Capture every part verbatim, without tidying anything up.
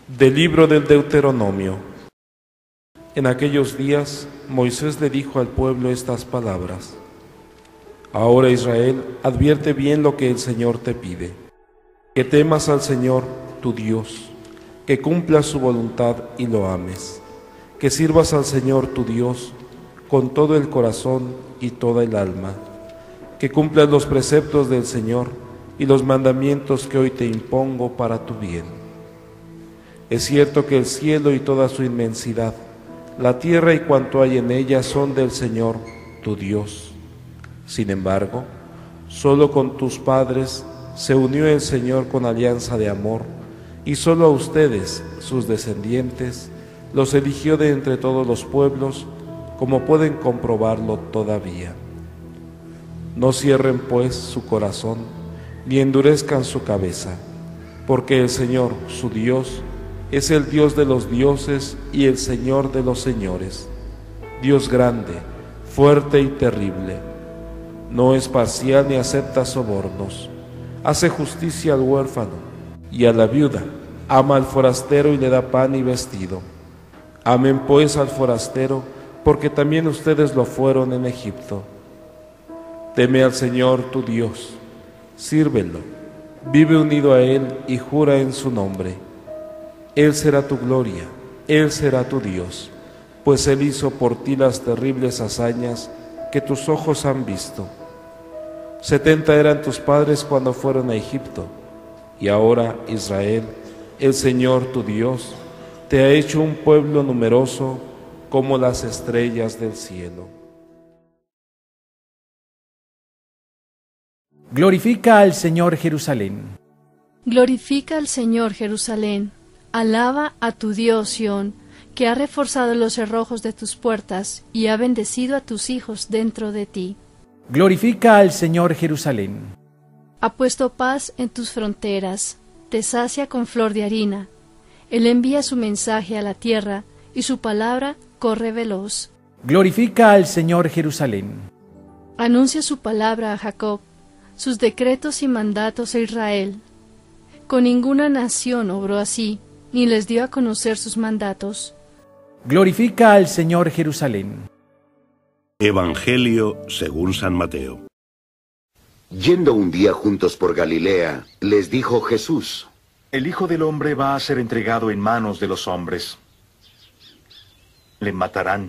Del libro del Deuteronomio. En aquellos días Moisés le dijo al pueblo estas palabras: Ahora, Israel, advierte bien lo que el Señor te pide, que temas al Señor tu Dios, que cumplas su voluntad y lo ames, que sirvas al Señor tu Dios con todo el corazón y toda el alma, que cumplas los preceptos del Señor y los mandamientos que hoy te impongo para tu bien. Es cierto que el cielo y toda su inmensidad, la tierra y cuanto hay en ella son del Señor, tu Dios. Sin embargo, solo con tus padres se unió el Señor con alianza de amor, y solo a ustedes, sus descendientes, los eligió de entre todos los pueblos, como pueden comprobarlo todavía. No cierren, pues, su corazón, ni endurezcan su cabeza, porque el Señor, su Dios, es el Dios de los dioses y el Señor de los señores, Dios grande, fuerte y terrible. No es parcial ni acepta sobornos, hace justicia al huérfano y a la viuda, ama al forastero y le da pan y vestido. Amen pues al forastero, porque también ustedes lo fueron en Egipto. Teme al Señor tu Dios, sírvelo, vive unido a Él y jura en su nombre. Él será tu gloria, Él será tu Dios, pues Él hizo por ti las terribles hazañas que tus ojos han visto. Setenta eran tus padres cuando fueron a Egipto, y ahora, Israel, el Señor tu Dios, te ha hecho un pueblo numeroso como las estrellas del cielo. Glorifica al Señor Jerusalén. Glorifica al Señor Jerusalén. Alaba a tu Dios, Sión, que ha reforzado los cerrojos de tus puertas y ha bendecido a tus hijos dentro de ti. Glorifica al Señor Jerusalén. Ha puesto paz en tus fronteras, te sacia con flor de harina. Él envía su mensaje a la tierra y su palabra corre veloz. Glorifica al Señor Jerusalén. Anuncia su palabra a Jacob, sus decretos y mandatos a Israel. Con ninguna nación obró así, ni les dio a conocer sus mandatos. Glorifica al Señor Jerusalén. Evangelio según San Mateo. Yendo un día juntos por Galilea, les dijo Jesús: El Hijo del Hombre va a ser entregado en manos de los hombres. Le matarán.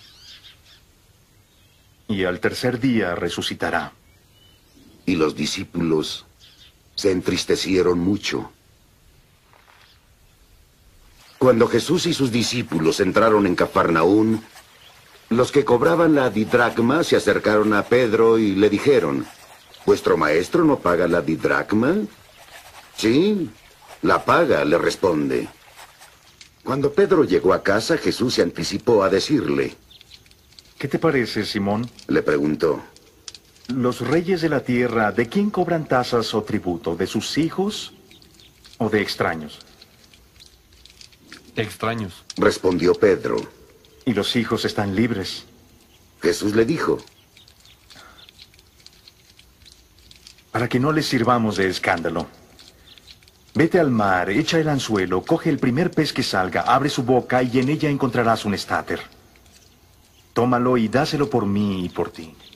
Y al tercer día resucitará. Y los discípulos se entristecieron mucho. Cuando Jesús y sus discípulos entraron en Cafarnaún, los que cobraban la didracma se acercaron a Pedro y le dijeron: ¿Vuestro maestro no paga la didracma? Sí, la paga, le responde. Cuando Pedro llegó a casa, Jesús se anticipó a decirle: ¿Qué te parece, Simón? Le preguntó. Los reyes de la tierra, ¿de quién cobran tasas o tributo? ¿De sus hijos o de extraños? Extraños, respondió Pedro. Y los hijos están libres. Jesús le dijo: Para que no les sirvamos de escándalo, vete al mar, echa el anzuelo, coge el primer pez que salga, abre su boca y en ella encontrarás un estáter. Tómalo y dáselo por mí y por ti.